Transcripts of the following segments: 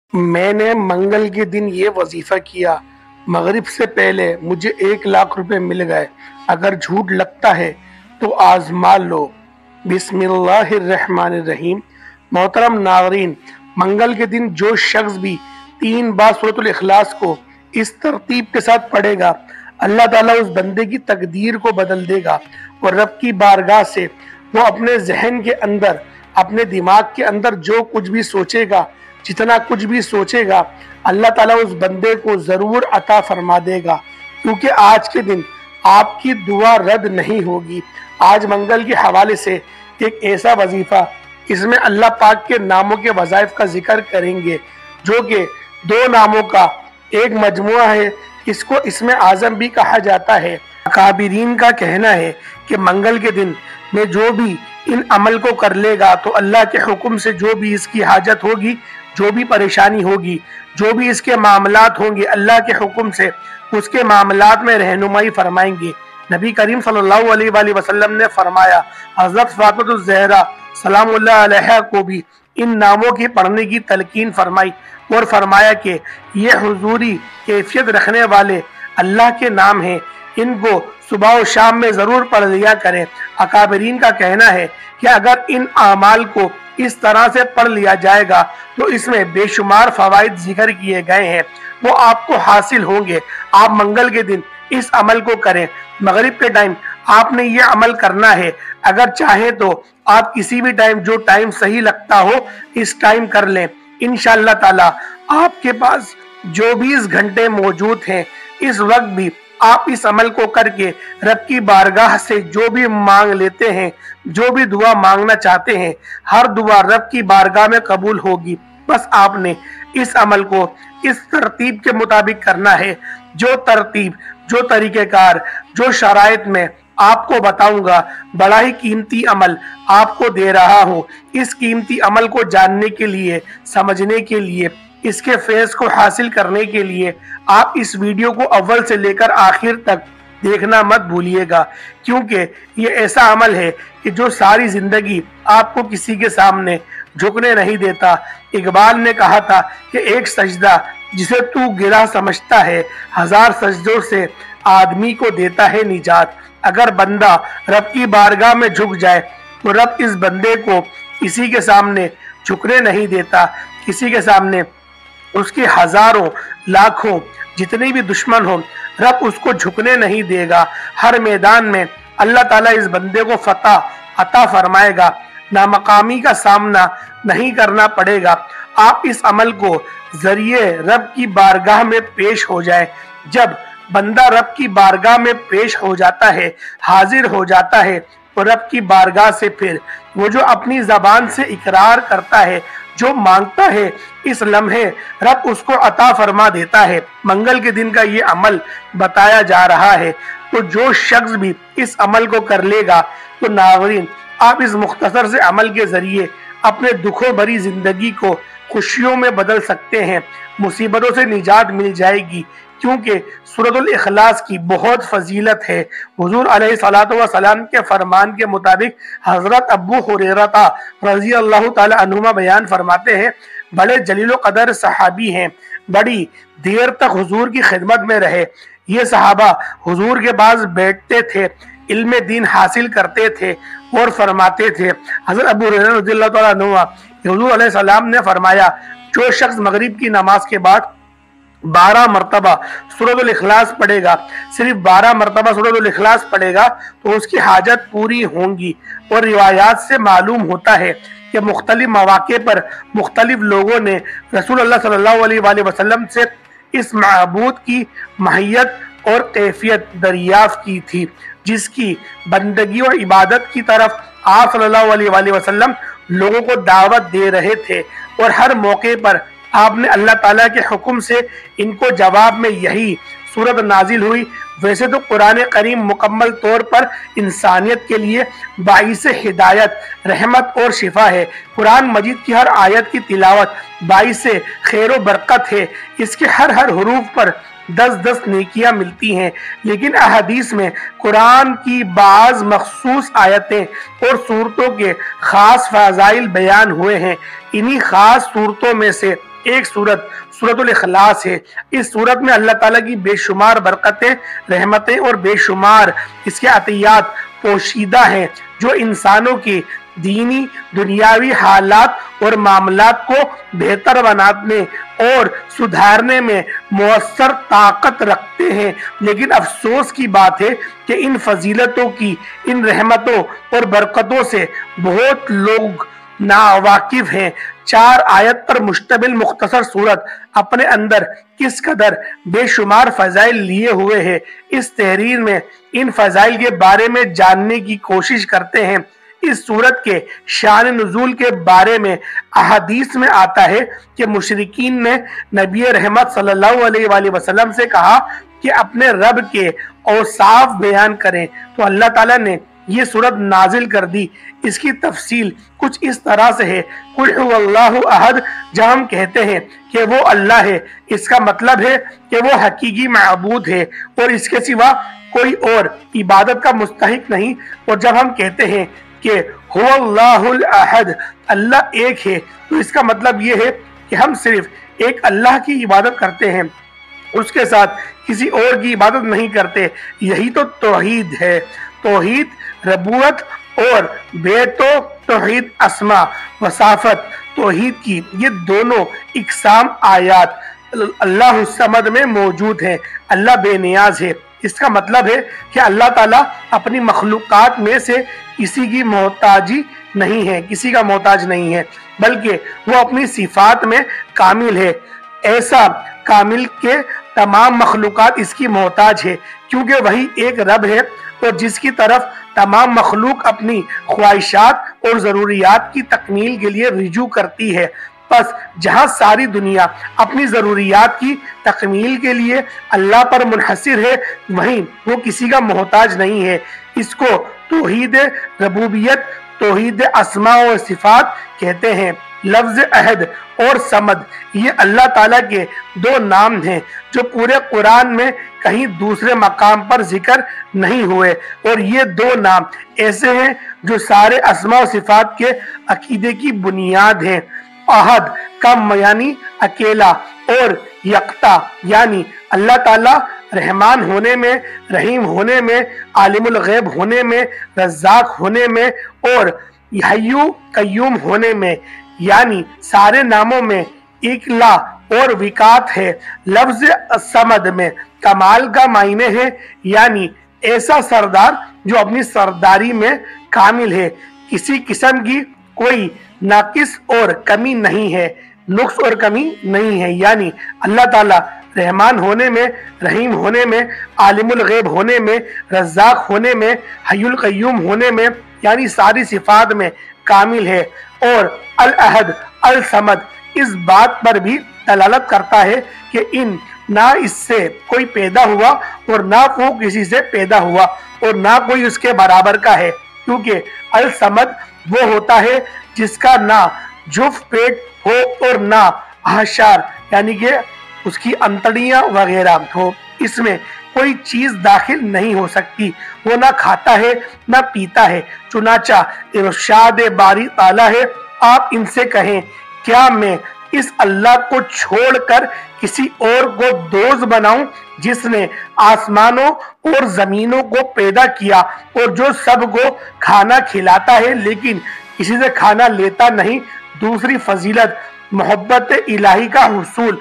میں نے منگل کے دن یہ وظیفہ کیا، مغرب سے پہلے مجھے 1,00,000 روپے مل گئے۔ اگر جھوٹ لگتا ہے تو آزما لو۔ بسم اللہ الرحمن الرحیم۔ محترم ناظرین، منگل کے دن جو شخص بھی 3 بار سورۃ الاخلاص کو اس ترتیب کے ساتھ پڑھے گا، اللہ تعالیٰ اس بندے کی تقدیر کو بدل دے گا اور رب کی بارگاہ سے وہ اپنے ذہن کے اندر، اپنے دماغ کے اندر جو کچھ بھی سوچے گا، جتنا کچھ بھی سوچے گا، اللہ تعالیٰ اس بندے کو ضرور عطا فرما دے گا، کیونکہ آج کے دن آپ کی دعا رد نہیں ہوگی۔ آج منگل کے حوالے سے ایک ایسا وظیفہ، اس میں اللہ پاک کے ناموں کے وظائف کا ذکر کریں گے، جو کہ 2 ناموں کا ایک مجموعہ ہے۔ اس کو اسم اعظم بھی کہا جاتا ہے۔ اکابرین کا کہنا ہے کہ منگل کے دن میں جو بھی ان عمل کو کر لے گا تو اللہ کے حکم سے جو بھی اس کی حاجت ہوگی، جو بھی پریشانی ہوگی، جو بھی اس کے معاملات ہوں گے، اللہ کے حکم سے اس کے معاملات میں رہنمائی فرمائیں گے۔ نبی کریم صلی اللہ علیہ وآلہ وسلم نے فرمایا، حضرت فاطمہ الزہرا سلام اللہ علیہا کو بھی ان ناموں کی پڑھنے کی تلقین فرمائی اور فرمایا کہ یہ حضوری کیفیت رکھنے والے اللہ کے نام ہیں، ان کو صبح و شام میں ضرور پڑھ لیا کریں۔ اکابرین کا کہنا ہے کہ اگر ان اعمال کو اس طرح سے پڑھ لیا جائے گا تو اس میں بے شمار فوائد ذکر کیے گئے ہیں، وہ آپ کو حاصل ہوں گے۔ آپ منگل کے دن اس عمل کو کریں۔ مغرب کے ٹائم آپ نے یہ عمل کرنا ہے۔ اگر چاہیں تو آپ کسی بھی ٹائم، جو ٹائم صحیح لگتا ہو، اس ٹائم کر لیں۔ انشاءاللہ تعالی آپ کے پاس جو 20 گھنٹے موجود ہیں، اس وقت بھی آپ اس عمل کو کر کے رب کی بارگاہ سے جو بھی مانگ لیتے ہیں، جو بھی دعا مانگنا چاہتے ہیں، ہر دعا رب کی بارگاہ میں قبول ہوگی۔ بس آپ نے اس عمل کو اس ترتیب کے مطابق کرنا ہے۔ جو ترتیب، جو طریقہ کار، جو شرائط میں آپ کو بتاؤں گا، بڑا ہی قیمتی عمل آپ کو دے رہا ہوں۔ اس قیمتی عمل کو جاننے کے لیے، سمجھنے کے لیے، اس کے فیض کو حاصل کرنے کے لیے آپ اس ویڈیو کو اول سے لے کر آخر تک دیکھنا مت بھولیے گا، کیونکہ یہ ایسا عمل ہے کہ جو ساری زندگی آپ کو کسی کے سامنے جھکنے نہیں دیتا۔ اقبال نے کہا تھا کہ ایک سجدہ جسے تو گرہ سمجھتا ہے، 1000 سجدوں سے آدمی کو دیتا ہے نجات۔ اگر بندہ رب کی بارگاہ میں جھک جائے تو رب اس بندے کو کسی کے سامنے جھکنے نہیں دیتا۔ کسی کے سامنے اس کے ہزاروں، لاکھوں، جتنے بھی دشمن ہوں، رب اس کو جھکنے نہیں دے گا۔ ہر میدان میں اللہ تعالیٰ اس بندے کو فتح عطا فرمائے گا، نامقامی کا سامنا نہیں کرنا پڑے گا۔ آپ اس عمل کو ذریعے رب کی بارگاہ میں پیش ہو جائے۔ جب بندہ رب کی بارگاہ میں پیش ہو جاتا ہے، حاضر ہو جاتا ہے، تو رب کی بارگاہ سے پھر وہ جو اپنی زبان سے اقرار کرتا ہے، جو مانگتا ہے، اس لمحے رب اس کو عطا فرما دیتا ہے۔ منگل کے دن کا یہ عمل بتایا جا رہا ہے، تو جو شخص بھی اس عمل کو کر لے گا تو ناظرین، آپ اس مختصر سے عمل کے ذریعے اپنے دکھوں بھری زندگی کو خوشیوں میں بدل سکتے ہیں، مصیبتوں سے نجات مل جائے گی، کیونکہ سورۃ الاخلاص کی بہت فضیلت ہے۔ حضور علیہ الصلوۃ والسلام کے فرمان کے مطابق حضرت ابو ہریرہ رضی اللہ تعالی عنہما بیان فرماتے ہیں، بڑے جلیل و قدر صحابی ہیں، بڑی دیر تک حضور کی خدمت میں رہے۔ یہ صحابہ حضور کے پاس بیٹھتے تھے، علم دین حاصل کرتے تھے اور فرماتے تھے۔ حضرت ابو ہریرہ رضی اللہ تعالیٰ عنہ، حضور علیہ السلام نے فرمایا، جو شخص مغرب کی نماز کے بعد 12 مرتبہ سورۃ الاخلاص پڑھے گا، صرف 12 مرتبہ سورۃ الاخلاص پڑھے گا تو اس کی حاجت پوری ہوں گی۔ اور روایات سے معلوم ہوتا ہے کہ مختلف مواقع پر مختلف لوگوں نے رسول اللہ صلی اللہ علیہ وآلہ وسلم سے اس معبود کی ماہیت اور کیفیت دریافت کی تھی، جس کی بندگی اور عبادت کی طرف آپ صلی اللہ علیہ وآلہ وسلم لوگوں کو دعوت دے رہے تھے، اور ہر موقع پر آپ نے اللہ تعالیٰ کے حکم سے ان کو جواب میں یہی صورت نازل ہوئی۔ ویسے تو قرآن کریم مکمل طور پر انسانیت کے لیے باعث ہدایت، رحمت اور شفا ہے۔ قرآن مجید کی ہر آیت کی تلاوت باعث خیر و برکت ہے، اس کے ہر حروف پر 10 نیکیاں ملتی ہیں۔ لیکن احادیث میں قرآن کی بعض مخصوص آیتیں اور صورتوں کے خاص فضائل بیان ہوئے ہیں۔ انہی خاص صورتوں میں سے ایک سورۃ الاخلاص ہے۔ اس سورت میں اللہ تعالیٰ کی بے شمار برکتیں، رحمتیں اور بے شمار اس کے عطیات پوشیدہ ہیں، جو انسانوں کی دینی دنیاوی حالات اور معاملات کو بہتر بنانے اور سدھارنے میں مؤثر طاقت رکھتے ہیں۔ لیکن افسوس کی بات ہے کہ ان فضیلتوں کی، ان رحمتوں اور برکتوں سے بہت لوگ ناواقف ہیں۔ 4 آیت پر مشتمل مختصر سورت اپنے اندر کس قدر بے شمار فضائل لیے ہوئے ہے، اس تحریر میں ان فضائل کے بارے میں جاننے کی کوشش کرتے ہیں۔ اس سورت کے شان نزول کے بارے میں احادیث میں آتا ہے کہ مشرکین نے نبی رحمت صلی اللہ علیہ وآلہ وسلم سے کہا کہ اپنے رب کے اوصاف بیان کریں، تو اللہ تعالیٰ نے یہ سورت نازل کر دی۔ اس کی تفصیل کچھ اس طرح سے ہے: قل هو اللہ احد، جہاں ہم کہتے ہیں کہ وہ اللہ ہے، اس کا مطلب ہے کہ وہ حقیقی معبود ہے اور اس کے سوا کوئی اور عبادت کا مستحق نہیں۔ اور جب ہم کہتے ہیں کہ هو اللہ الاحد، اللہ ایک ہے، تو اس کا مطلب یہ ہے کہ ہم صرف ایک اللہ کی عبادت کرتے ہیں، اس کے ساتھ کسی اور کی عبادت نہیں کرتے۔ یہی تو توحید ہے۔ توحید ربوبیت اور توحید اسماء و صفات توحید کی یہ دونوں اقسام آیات اللہ الصمد میں موجود ہیں۔ اللہ بے نیاز ہے۔ اس کا مطلب ہے کہ اللہ تعالیٰ اپنی مخلوقات میں سے کسی کی محتاجی نہیں ہے، کسی کا محتاج نہیں ہے، بلکہ وہ اپنی صفات میں کامل ہے، ایسا کامل کہ تمام مخلوقات اس کی محتاج ہے، کیونکہ وہی ایک رب ہے اور جس کی طرف تمام مخلوق اپنی خواہشات اور ضروریات کی تکمیل کے لیے رجوع کرتی ہے۔ پس جہاں ساری دنیا اپنی ضروریات کی تکمیل کے لیے اللہ پر منحصر ہے، وہیں وہ کسی کا محتاج نہیں ہے۔ اس کو توحید ربوبیت، توحید اسماء و صفات کہتے ہیں۔ لفظ عہد اور صمد یہ اللہ تعالیٰ کے 2 نام ہیں جو پورے قرآن میں کہیں دوسرے مقام پر ذکر نہیں ہوئے، اور یہ 2 نام ایسے ہیں جو سارے اسماء و صفات کے عقیدے کی بنیاد ہیں۔ احد کا یعنی اکیلا، اور یکتا یعنی اللہ تعالیٰ رحمان ہونے میں، رحیم ہونے میں، عالم الغیب ہونے میں، رزاق ہونے میں اور حی قیوم ہونے میں، یعنی سارے ناموں میں اکلا اور وقات ہے۔ لفظ صمد میں کمال کا معنی ہے، یعنی ایسا سردار جو اپنی سرداری میں کامل ہے، کسی قسم کی کوئی ناقص اور کمی نہیں ہے، نقص اور کمی نہیں ہے۔ یعنی اللہ تعالیٰ رحمان ہونے میں، رحیم ہونے میں، عالم الغیب ہونے میں، رزاق ہونے میں، حی القیوم ہونے میں، یعنی ساری صفات میں کامل ہے۔ اور الاحد الصمد اس بات پر بھی دلالت کرتا ہے کہ نہ اس سے کوئی پیدا ہوا اور نہ وہ کسی سے پیدا ہوا اور نہ کوئی اس کے برابر کا ہے، کیونکہ الصمد وہ ہوتا ہے جس کا نہ جفت پیٹ ہو اور نہ احشار یعنی کہ اس کی انتڑیاں وغیرہ ہو، اس میں کوئی چیز داخل نہیں ہو سکتی، وہ نہ کھاتا ہے نہ پیتا ہے۔ چنانچہ ارشاد باری تعالیٰ ہے، آپ ان سے کہیں کیا میں اس اللہ کو چھوڑ کر کسی اور کو دوست بناؤں جس نے آسمانوں اور زمینوں کو پیدا کیا اور جو سب کو کھانا کھلاتا ہے لیکن کسی سے کھانا لیتا نہیں۔ دوسری فضیلت محبت الہی کا حصول،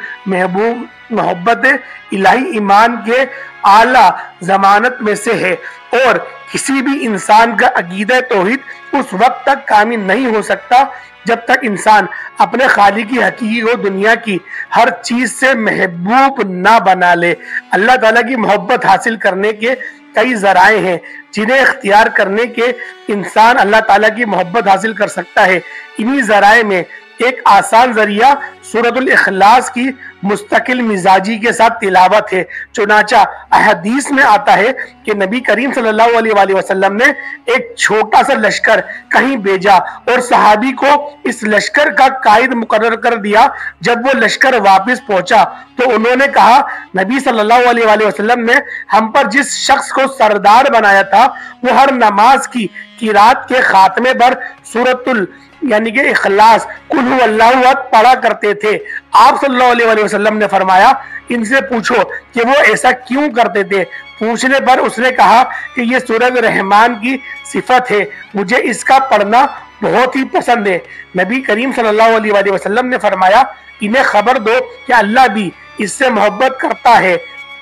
محبت الہی ایمان کے اعلیٰ ضمانت میں سے ہے، اور کسی بھی انسان کا عقیدہ توحید اس وقت تک کامل نہیں ہو سکتا جب تک انسان اپنے خالق کی حقیقی کو دنیا کی ہر چیز سے محبوب نہ بنا لے۔ اللہ تعالیٰ کی محبت حاصل کرنے کے کئی ذرائع ہیں جنہیں اختیار کرنے کے انسان اللہ تعالیٰ کی محبت حاصل کر سکتا ہے۔ انہی ذرائع میں ایک آسان ذریعہ سورۃ الاخلاص کی مستقل مزاجی کے ساتھ تلاوت ہے۔ چنانچہ احادیث میں آتا ہے کہ نبی کریم صلی اللہ علیہ وآلہ وسلم نے ایک چھوٹا سا لشکر کہیں بھیجا اور صحابی کو اس لشکر کا قائد مقرر کر دیا۔ جب وہ لشکر واپس پہنچا تو انہوں نے کہا، نبی صلی اللہ علیہ وآلہ وسلم نے ہم پر جس شخص کو سردار بنایا تھا وہ ہر نماز کی قرات کے خاتمے پر سورۃ यानी कि इखलास कुल हु अल्लाहु अहद पढ़ा करते थे। आप सल्लल्लाहु अलैहि वसल्लम ने फरमाया इनसे पूछो कि वो ऐसा क्यों करते थे। पूछने पर उसने कहा कि ये सूरत रहमान की सिफत है, मुझे इसका पढ़ना बहुत ही पसंद है। नबी करीम सल्लल्लाहु अलैहि वसल्लम ने फरमाया इन्हें खबर दो कि अल्लाह भी इससे मोहब्बत करता है।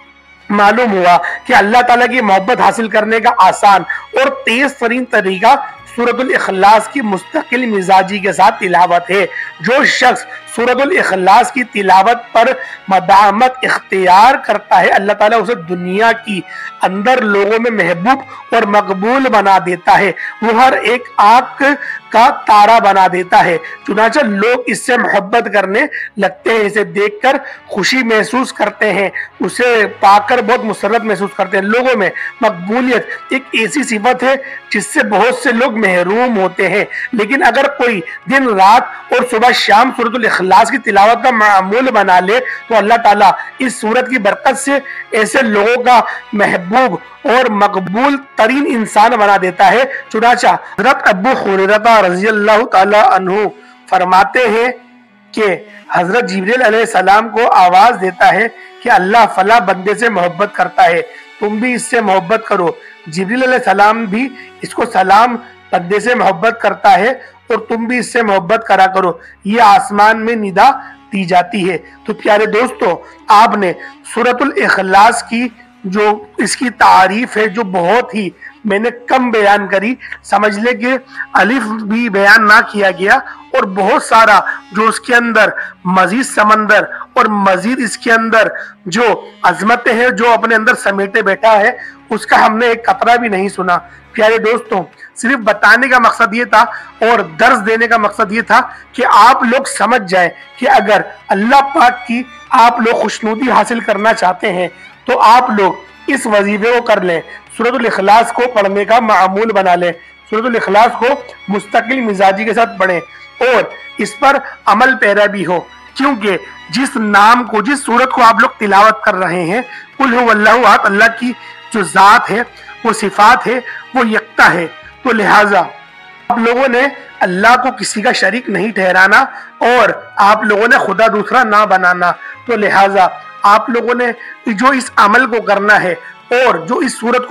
मालूम हुआ कि अल्लाह ताला की मोहब्बत हासिल करने का आसान और तेज तरीन तरीका सूरतुल इखलास की मुस्तकिल मिजाजी के साथ तिलावत है। जो शख्स सूरतुल इखलास की तिलावत पर मदामत इख्तियार करता है, अल्लाह ताला उसे दुनिया की अंदर लोगों में महबूब और मकबूल बना देता है। वो हर एक आंख का तारा बना देता है। चुनांचे लोग इससे मोहब्बत करने लगते हैं, इसे देखकर खुशी महसूस करते हैं, उसे पाकर बहुत मुसर्रत महसूस करते हैं। लोगों में मकबूलियत एक ऐसी सिफत है जिससे बहुत से लोग महरूम होते हैं, लेकिन अगर कोई दिन रात और सुबह शाम सूरतुल इखलास की तिलावत का मामूल बना ले तो अल्लाह ताला इस सूरत की बरकत से ऐसे लोगों का महबूब और मकबूल तरीन इंसान बना देता है। चुनांचा हजरत अबू हुरैरा रज़ियल्लाहु ताला अन्हु फरमाते हैं कि हजरत जिब्रील अलैहिस्सलाम को आवाज देता है कि अल्लाह फला बंदे से मोहब्बत करता है, तुम भी इससे मोहब्बत करो। जिब्रील अलैहिस्सलाम भी इसको सलाम बंदे से मोहब्बत करता है और तुम भी इससे मोहब्बत करा करो। ये आसमान में निदा दी जाती है। तो प्यारे दोस्तों, आपने सूरतुल इखलास की जो इसकी तारीफ है जो बहुत ही मैंने कम बयान करी, समझ ले कि अलिफ भी बयान ना किया गया और बहुत सारा जो उसके अंदर मजीद समंदर और मजीद इसके अंदर जो अजमतें हैं जो अपने अंदर समेटे बैठा है उसका हमने एक कतरा भी नहीं सुना। प्यारे दोस्तों, सिर्फ बताने का मकसद ये था और दर्ज देने का मकसद ये था कि आप लोग समझ जाएं कि अगर अल्लाह पाक की आप लोग खुशनुदी हासिल करना चाहते हैं तो आप लोग इस वजीफे को कर लें, सूरतुल इखलास को पढ़ने का मामूल बना लें, सूरतुल इखलास को मुस्तकिल मिजाजी के साथ पढ़ें और इस पर अमल पैरा भी हो। क्योंकि जिस नाम को, जिस सूरत को आप लोग तिलावत कर रहे हैं, कुल हु अल्लाहु अहद, अल्लाह की जो जात है, वो सिफात है, वो यकता है। तो लिहाजा आप लोगों ने अल्लाह को किसी का शरीक नहीं ठहराना और आप लोगों ने खुदा दूसरा ना बनाना। तो लिहाजा आप लोगों ने जो इस अमल को करना है और जो इस सूरत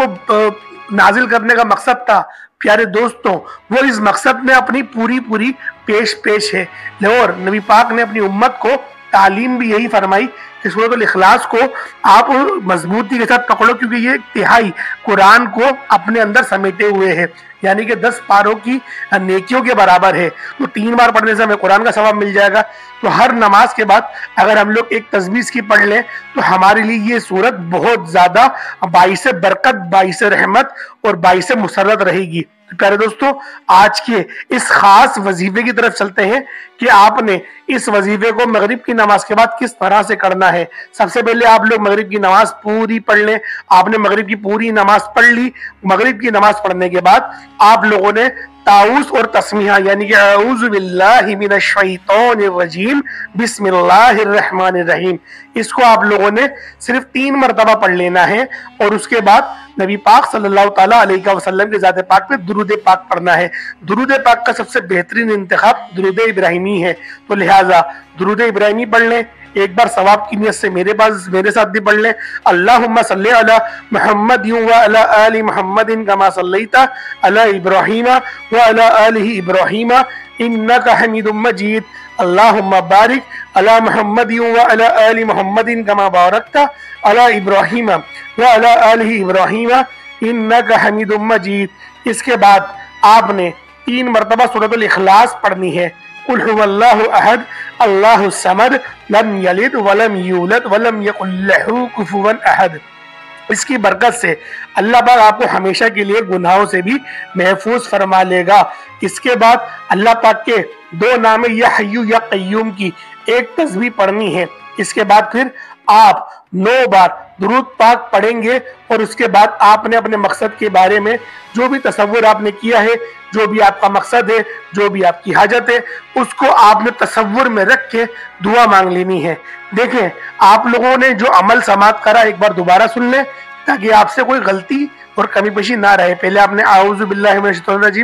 को नाजिल करने का मकसद था, प्यारे दोस्तों, वो इस मकसद में अपनी पूरी पेश है। और नबी पाक ने अपनी उम्मत को तालीम भी यही फरमाई कि सूरतुल इखलास को आप मजबूती के साथ पकड़ो, क्योंकि ये तिहाई कुरान को अपने अंदर समेटे हुए है, यानी कि 10 पारों की नेकियों के बराबर है। तो 3 बार पढ़ने से हमें कुरान का सवाब मिल जाएगा। तो हर नमाज के बाद अगर हम लोग एक तस्बीह की पढ़ लें तो हमारे लिए ये सूरत बहुत ज्यादा बाइस बरकत, बाइस रहमत और बाइस मुसर्रत रहेगी। तो प्यारे दोस्तों, आज के इस खास वजीफे की तरफ चलते हैं कि आपने इस वजीफे को मगरिब की नमाज के बाद किस तरह से करना है। सबसे पहले आप लोग मगरिब की नमाज पूरी पढ़ लें। आपने मगरिब की पूरी नमाज पढ़ ली। मगरिब की नमाज पढ़ने के बाद आप लोगों ने ताउस और तस्मीहा यानी कि अऊज़ु बिल्लाहि मिनश शैतानिर रजीम बिस्मिल्लाहिर रहमानिर रहीम, इसको आप लोगों ने सिर्फ 3 मरतबा पढ़ लेना है और उसके बाद नबी पाक सल्लल्लाहु ताला अलैहि वसल्लम के ज़ात पाक पे दुरूद पाक पढ़ना है। दुरूद पाक का सबसे बेहतरीन इंतखाब दुरूद इब्राहिमी है। तो लिहाजा दुरूद इब्राहिमी पढ़ लें। एक बार सवाब की नियत से मेरे साथ भी पढ़ लें। अल्लाहुम्मा सल्ली अला मुहम्मद व अला आलि मुहम्मदिन कमा सल्लैता अला इब्राहीम व अला आलिहि इब्राहीम इन्नका हमीदुम मजीद। अल्लाहुम्मा बारिक अला मुहम्मद व अला आलि मुहम्मदिन कमा बारकता अला इब्राहीम व अला आलिहि इब्राहीम इन्नका हमीदुम मजीद। इसके बाद आपने 3 मरतबा सूरतुल इखलास पढ़नी है। कुल हुवल्लाहु अहद अल्लाहु समद लम यलिद वलम यूलद वलम यकुल लहू कुफुवन अहद। इसकी बरकत से अल्लाह पाक आपको हमेशा के लिए गुनाहों से भी महफूज फरमा लेगा। इसके बाद अल्लाह पाक के 2 नाम या हय्यू या कय्यूम की एक तस्बीह पढ़नी है। इसके बाद फिर आप 9 बार दुरूद पाक पढ़ेंगे और उसके बाद आपने अपने मकसद के बारे में जो भी तसव्वुर आपने किया है, जो भी आपका मकसद है, जो भी आपकी हाजत है, उसको आपने तसव्वुर में रख के दुआ मांग लेनी है। देखें, आप लोगों ने जो अमल समाप्त करा एक बार दोबारा सुन लें ताकि आपसे कोई गलती और कमी पेशी ना रहे। पहले आपने आऊज़ु बिल्लाहि मिनश शैतानिर रजीम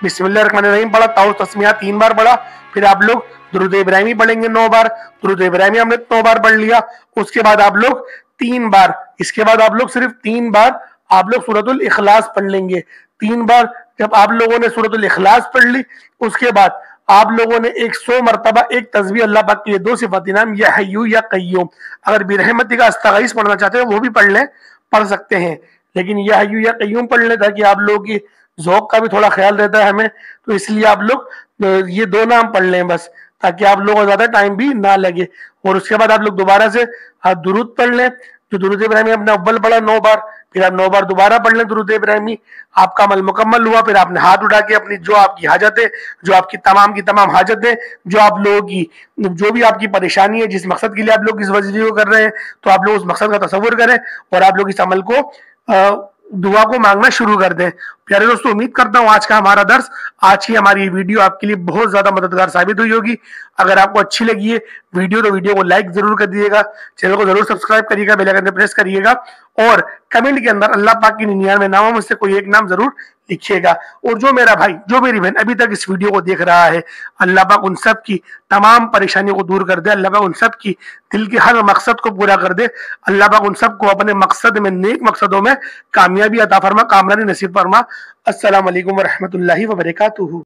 बिस्मिल्लाहिर्रहमानिर्रहीम पढ़ा, ताउस तस्मिया 3 बार पढ़ा, फिर आप लोग दुरूद इब्राहिमी पढ़ेंगे 9 बार, दुरूद इब्राहिमी हमने 9 बार पढ़ लिया। उसके बाद आप लोग 3 बार, इसके बाद आप लोग सिर्फ 3 बार आप लोग सूरतुल इखलास पढ़ लेंगे। 3 बार जब आप लोगों ने सूरतुल इखलास पढ़ ली, उसके बाद आप लोगों ने 100 मरतबा एक तस्बीह अल्लाह पाक के 2 सिफाती नाम या हय्यू या कय्यूम, अगर बिरहमती का अस्तगीस पढ़ना चाहते हैं वो भी पढ़ लें, पढ़ सकते हैं, लेकिन या हय्यू या कय्यूम पढ़ लें ताकि आप लोगों की ज़ौक़ का भी थोड़ा ख्याल रहता है हमें, तो इसलिए आप लोग ये 2 नाम पढ़ लें बस, ताकि आप लोगों को ज़्यादा टाइम भी ना लगे। और उसके बाद आप लोग दोबारा से दुरूद पढ़ लें, जो दुरूद इब्राहिमी आपने अव्वल पढ़ा 9 बार, फिर आप 9 बार दोबारा पढ़ लें दुरूद इब्राहिमी, आपका अमल मुकम्मल हुआ। फिर आपने हाथ उठा के अपनी जो आपकी हाजत है, जो आपकी तमाम की तमाम हाजतें, जो आप लोगों की जो भी आपकी परेशानी है, जिस मकसद के लिए आप लोग इस वजीफे को कर रहे हैं, तो आप लोग उस मकसद का तसव्वुर करें और आप लोग इस अमल को दुआ को मांगना शुरू कर दें। प्यारे दोस्तों, उम्मीद करता हूँ आज का हमारा दर्स, आज की हमारी वीडियो आपके लिए बहुत ज्यादा मददगार साबित हुई होगी। अगर आपको अच्छी लगी है वीडियो तो वीडियो को लाइक जरूर कर दीजिएगा, चैनल को जरूर सब्सक्राइब करिएगा, बेल आइकन प्रेस करिएगा और कमेंट के अंदर अल्लाह पाक की 99 नामों में से कोई एक नाम जरूर लिखिएगा। और जो मेरा भाई, जो मेरी बहन अभी तक इस वीडियो को देख रहा है, अल्लाह पाक उन सब की तमाम परेशानियों को दूर कर दे, अल्लाह पाक उन सब की दिल के हर मकसद को पूरा कर दे, अल्लाह पाक उन सबको अपने मकसद में, नेक मकसदों में कामयाबी अता फरमा, कामरानी नसीब फरमा। अस्सलाम वालेकुम व रहमतुल्लाहि व बरकातुहू।